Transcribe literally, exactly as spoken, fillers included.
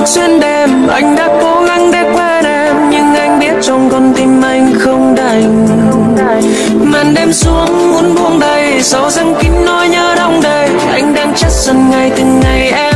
xuyên đêm, anh đã cố gắng để quên em, nhưng anh biết trong con tim anh không đành. Màn đêm xuống muốn buông đầy, sầu răng kín nỗi nhớ đong đầy, anh đang chất dần ngày từng ngày em.